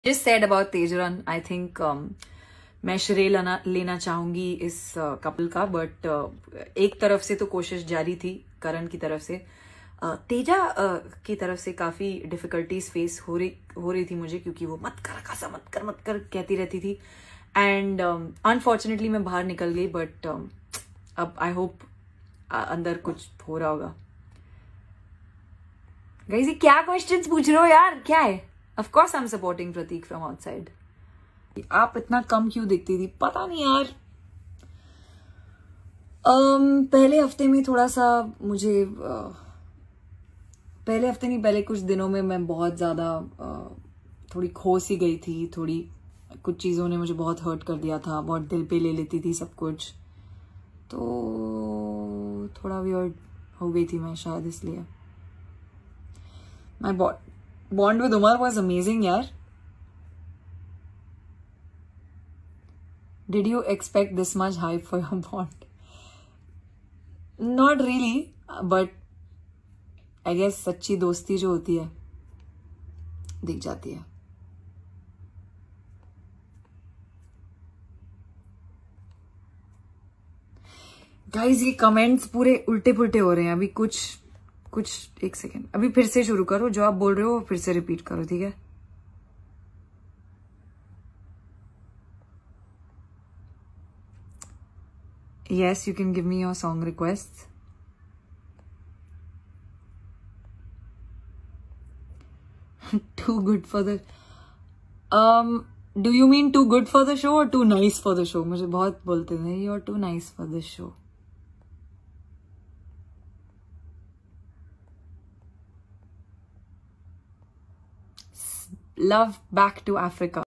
Just said about Tejaran, I think मैं श्रेय लेना चाहूंगी इस कपल का, बट एक तरफ से तो कोशिश जारी थी करण की तरफ से, तेजा की तरफ से काफी डिफिकल्टीज फेस हो रही थी मुझे, क्योंकि वो मत कर कहती रहती थी, एंड अनफॉर्चुनेटली मैं बाहर निकल गई, बट अब आई होप अंदर कुछ हो रहा होगा। गाइस ये क्या क्वेश्चंस पूछ रहे हो यार, क्या है? Of course I'm supporting Prateek from outside. आप इतना कम क्यों दिखती थी? पता नहीं यार। पहले हफ्ते में थोड़ा सा मुझे पहले हफ्ते नहीं, पहले कुछ दिनों में मैं बहुत ज्यादा थोड़ी खो सी गई थी। थोड़ी कुछ चीजों ने मुझे बहुत हर्ट कर दिया था, बहुत दिल पे ले लेती थी सब कुछ, तो थोड़ा वियर्ड हो गई थी मैं शायद, इसलिए। My bond with Umar was amazing, yaar. Did you expect this much hype for your bond? Not really, but I guess सच्ची दोस्ती जो होती है दिख जाती है। गाइस ये कमेंट्स पूरे उल्टे पुल्टे हो रहे हैं अभी। कुछ एक सेकेंड, अभी फिर से शुरू करो, जो आप बोल रहे हो फिर से रिपीट करो, ठीक है? Yes, you can give me your song requests. Too good for the do you mean too good for the show or too nice for the show? मुझे बहुत बोलते थे you're too nice for this show. Love back to Africa.